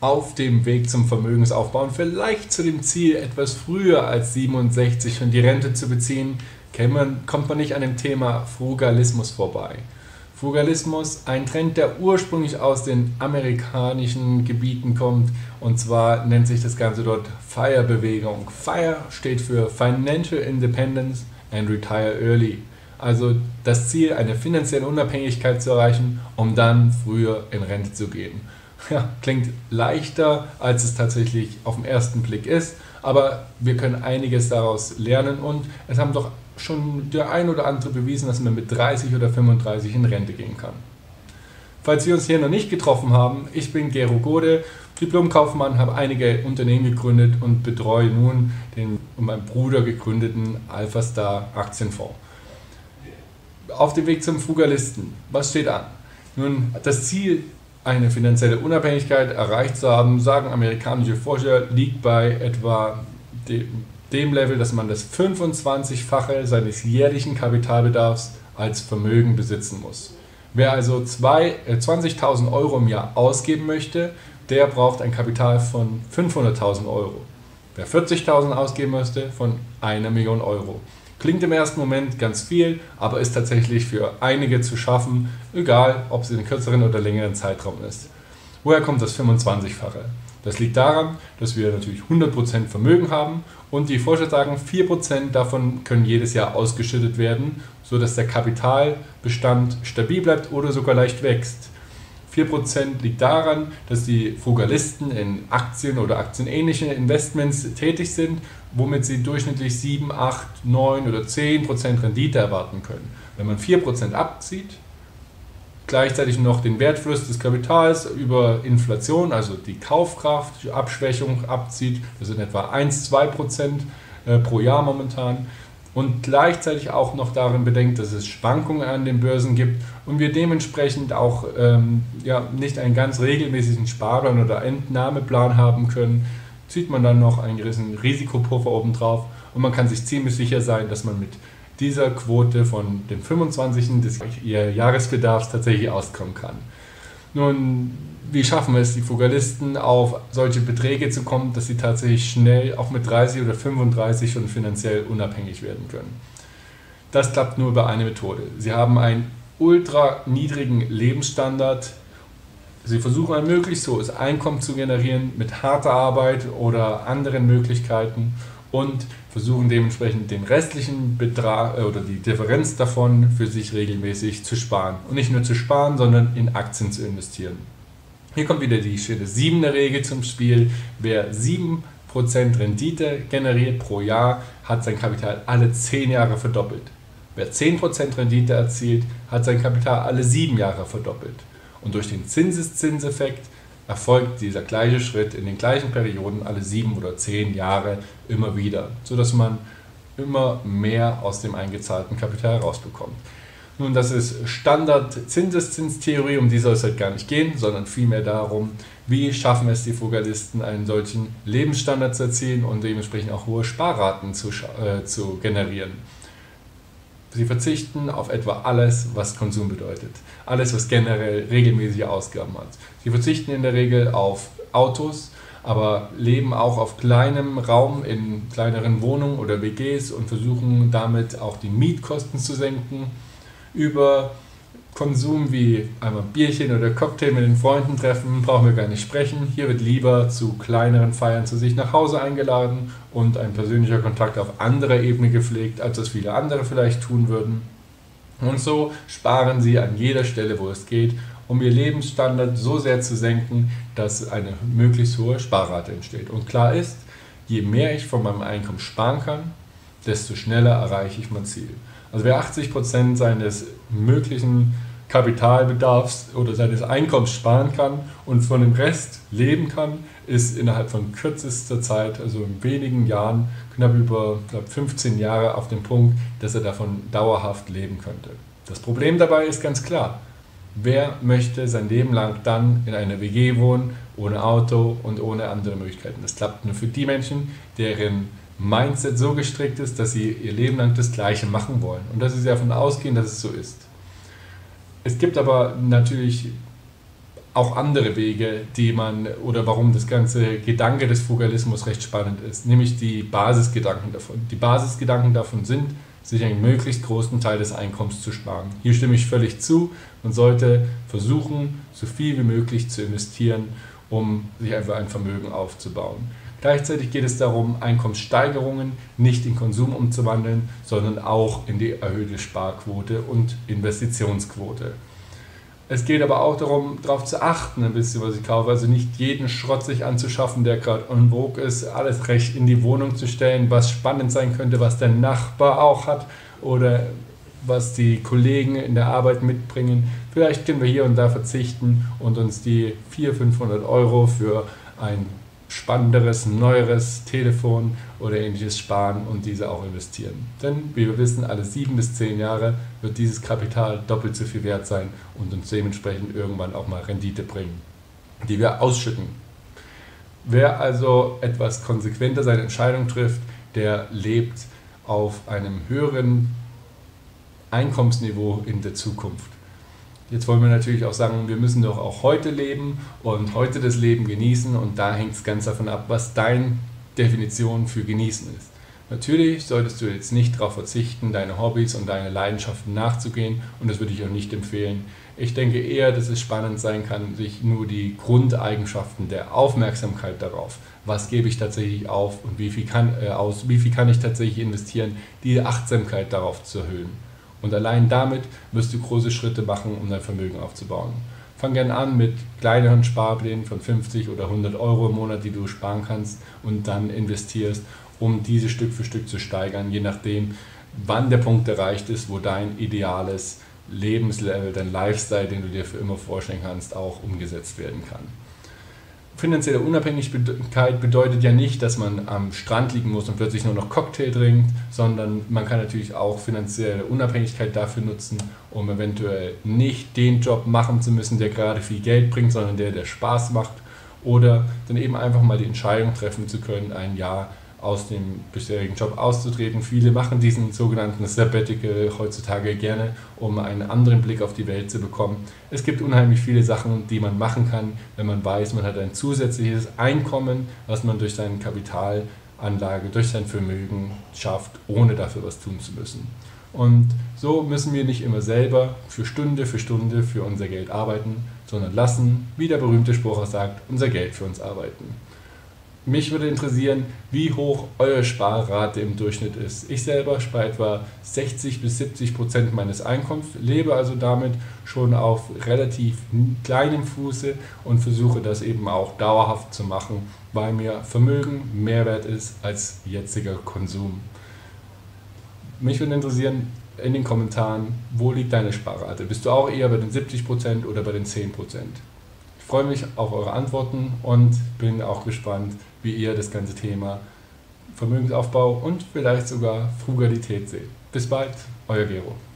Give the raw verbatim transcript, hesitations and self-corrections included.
auf dem Weg zum Vermögensaufbau und vielleicht zu dem Ziel, etwas früher als siebenundsechzig schon die Rente zu beziehen, kommt man nicht an dem Thema Frugalismus vorbei. Frugalismus, ein Trend, der ursprünglich aus den amerikanischen Gebieten kommt, und zwar nennt sich das Ganze dort FIRE-Bewegung. FIRE steht für Financial Independence and Retire Early. Also das Ziel, eine finanzielle Unabhängigkeit zu erreichen, um dann früher in Rente zu gehen. Ja, klingt leichter, als es tatsächlich auf den ersten Blick ist, aber wir können einiges daraus lernen und es haben doch schon der ein oder andere bewiesen, dass man mit dreißig oder fünfunddreißig in Rente gehen kann. Falls wir uns hier noch nicht getroffen haben, ich bin Gero Gode, Diplomkaufmann, habe einige Unternehmen gegründet und betreue nun den von meinem Bruder gegründeten Alphastar Aktienfonds. Auf dem Weg zum Frugalisten, was steht an? Nun, das Ziel, eine finanzielle Unabhängigkeit erreicht zu haben, sagen amerikanische Forscher, liegt bei etwa dem Level, dass man das fünfundzwanzigfache seines jährlichen Kapitalbedarfs als Vermögen besitzen muss. Wer also zwanzigtausend Euro im Jahr ausgeben möchte, der braucht ein Kapital von fünfhunderttausend Euro. Wer vierzigtausend ausgeben möchte, von einer Million Euro. Klingt im ersten Moment ganz viel, aber ist tatsächlich für einige zu schaffen, egal ob es in einem kürzeren oder längeren Zeitraum ist. Woher kommt das fünfundzwanzigfache? Das liegt daran, dass wir natürlich hundert Prozent Vermögen haben und die Forscher sagen, vier Prozent davon können jedes Jahr ausgeschüttet werden, sodass der Kapitalbestand stabil bleibt oder sogar leicht wächst. vier Prozent liegt daran, dass die Frugalisten in Aktien oder aktienähnliche Investments tätig sind, womit sie durchschnittlich sieben, acht, neun oder zehn Prozent Rendite erwarten können. Wenn man vier Prozent abzieht, gleichzeitig noch den Wertverlust des Kapitals über Inflation, also die Kaufkraft, die Abschwächung abzieht, das sind etwa eins bis zwei Prozent pro Jahr momentan, und gleichzeitig auch noch darin bedenkt, dass es Schwankungen an den Börsen gibt und wir dementsprechend auch ähm, ja, nicht einen ganz regelmäßigen Sparplan oder Entnahmeplan haben können, zieht man dann noch einen gewissen Risikopuffer obendrauf und man kann sich ziemlich sicher sein, dass man mit dieser Quote von dem fünfundzwanzig des Jahresbedarfs tatsächlich auskommen kann. Nun, wie schaffen es die Frugalisten, auf solche Beträge zu kommen, dass sie tatsächlich schnell auch mit dreißig oder fünfunddreißig schon finanziell unabhängig werden können? Das klappt nur über eine Methode. Sie haben einen ultra niedrigen Lebensstandard. Sie versuchen ein möglichst hohes Einkommen zu generieren mit harter Arbeit oder anderen Möglichkeiten und versuchen dementsprechend den restlichen Betrag oder die Differenz davon für sich regelmäßig zu sparen. Und nicht nur zu sparen, sondern in Aktien zu investieren. Hier kommt wieder die schöne siebener Regel zum Spiel. Wer sieben Prozent Rendite generiert pro Jahr, hat sein Kapital alle zehn Jahre verdoppelt. Wer zehn Prozent Rendite erzielt, hat sein Kapital alle sieben Jahre verdoppelt. Und durch den Zinseszinseffekt erfolgt dieser gleiche Schritt in den gleichen Perioden alle sieben oder zehn Jahre immer wieder, sodass man immer mehr aus dem eingezahlten Kapital rausbekommt. Nun, das ist Standard-Zinseszinstheorie, um die soll es halt gar nicht gehen, sondern vielmehr darum, wie schaffen es die Frugalisten, einen solchen Lebensstandard zu erzielen und dementsprechend auch hohe Sparraten zu, äh, zu generieren. Sie verzichten auf etwa alles, was Konsum bedeutet. Alles, was generell regelmäßige Ausgaben hat. Sie verzichten in der Regel auf Autos, aber leben auch auf kleinem Raum in kleineren Wohnungen oder W Gs und versuchen damit auch die Mietkosten zu senken. Über Konsum wie einmal Bierchen oder Cocktail mit den Freunden treffen, brauchen wir gar nicht sprechen. Hier wird lieber zu kleineren Feiern zu sich nach Hause eingeladen und ein persönlicher Kontakt auf anderer Ebene gepflegt, als das viele andere vielleicht tun würden. Und so sparen sie an jeder Stelle, wo es geht, um ihr Lebensstandard so sehr zu senken, dass eine möglichst hohe Sparrate entsteht. Und klar ist, je mehr ich von meinem Einkommen sparen kann, desto schneller erreiche ich mein Ziel. Also wer achtzig Prozent seines möglichen Kapitalbedarfs oder seines Einkommens sparen kann und von dem Rest leben kann, ist innerhalb von kürzester Zeit, also in wenigen Jahren, knapp über glaub, fünfzehn Jahre auf dem Punkt, dass er davon dauerhaft leben könnte. Das Problem dabei ist ganz klar. Wer möchte sein Leben lang dann in einer W G wohnen, ohne Auto und ohne andere Möglichkeiten? Das klappt nur für die Menschen, deren Mindset so gestrickt ist, dass sie ihr Leben lang das Gleiche machen wollen und dass sie davon ausgehen, dass es so ist. Es gibt aber natürlich auch andere Wege, die man oder warum das ganze Gedanke des Frugalismus recht spannend ist, nämlich die Basisgedanken davon. Die Basisgedanken davon sind, sich einen möglichst großen Teil des Einkommens zu sparen. Hier stimme ich völlig zu. Man sollte versuchen, so viel wie möglich zu investieren, um sich einfach ein Vermögen aufzubauen. Gleichzeitig geht es darum, Einkommenssteigerungen nicht in Konsum umzuwandeln, sondern auch in die erhöhte Sparquote und Investitionsquote. Es geht aber auch darum, darauf zu achten, ein bisschen, was ich kaufe. Also nicht jeden Schrott sich anzuschaffen, der gerade en vogue ist, alles recht in die Wohnung zu stellen, was spannend sein könnte, was der Nachbar auch hat oder was die Kollegen in der Arbeit mitbringen. Vielleicht können wir hier und da verzichten und uns die vierhundert, fünfhundert Euro für ein spannenderes, neueres Telefon oder ähnliches sparen und diese auch investieren. Denn, wie wir wissen, alle sieben bis zehn Jahre wird dieses Kapital doppelt so viel wert sein und uns dementsprechend irgendwann auch mal Rendite bringen, die wir ausschütten. Wer also etwas konsequenter seine Entscheidung trifft, der lebt auf einem höheren Einkommensniveau in der Zukunft. Jetzt wollen wir natürlich auch sagen, wir müssen doch auch heute leben und heute das Leben genießen und da hängt es ganz davon ab, was deine Definition für genießen ist. Natürlich solltest du jetzt nicht darauf verzichten, deine Hobbys und deine Leidenschaften nachzugehen und das würde ich auch nicht empfehlen. Ich denke eher, dass es spannend sein kann, sich nur die Grundeigenschaften der Aufmerksamkeit darauf, was gebe ich tatsächlich auf und wie viel kann, äh, aus, wie viel kann ich tatsächlich investieren, die Achtsamkeit darauf zu erhöhen. Und allein damit wirst du große Schritte machen, um dein Vermögen aufzubauen. Fang gerne an mit kleineren Sparplänen von fünfzig oder hundert Euro im Monat, die du sparen kannst und dann investierst, um diese Stück für Stück zu steigern, je nachdem, wann der Punkt erreicht ist, wo dein ideales Lebenslevel, dein Lifestyle, den du dir für immer vorstellen kannst, auch umgesetzt werden kann. Finanzielle Unabhängigkeit bedeutet ja nicht, dass man am Strand liegen muss und plötzlich nur noch Cocktail trinkt, sondern man kann natürlich auch finanzielle Unabhängigkeit dafür nutzen, um eventuell nicht den Job machen zu müssen, der gerade viel Geld bringt, sondern der, der Spaß macht. Oder dann eben einfach mal die Entscheidung treffen zu können, ein Jahr aus dem bisherigen Job auszutreten. Viele machen diesen sogenannten Sabbatical heutzutage gerne, um einen anderen Blick auf die Welt zu bekommen. Es gibt unheimlich viele Sachen, die man machen kann, wenn man weiß, man hat ein zusätzliches Einkommen, was man durch seine Kapitalanlage, durch sein Vermögen schafft, ohne dafür was tun zu müssen. Und so müssen wir nicht immer selber für Stunde für Stunde für unser Geld arbeiten, sondern lassen, wie der berühmte Spruch auch sagt, unser Geld für uns arbeiten. Mich würde interessieren, wie hoch eure Sparrate im Durchschnitt ist. Ich selber spare etwa sechzig bis siebzig Prozent meines Einkommens, lebe also damit schon auf relativ kleinem Fuße und versuche das eben auch dauerhaft zu machen, weil mir Vermögen mehr wert ist als jetziger Konsum. Mich würde interessieren in den Kommentaren, wo liegt deine Sparrate? Bist du auch eher bei den siebzig Prozent oder bei den zehn Prozent? Ich freue mich auf eure Antworten und bin auch gespannt, wie ihr das ganze Thema Vermögensaufbau und vielleicht sogar Frugalität seht. Bis bald, euer Gero.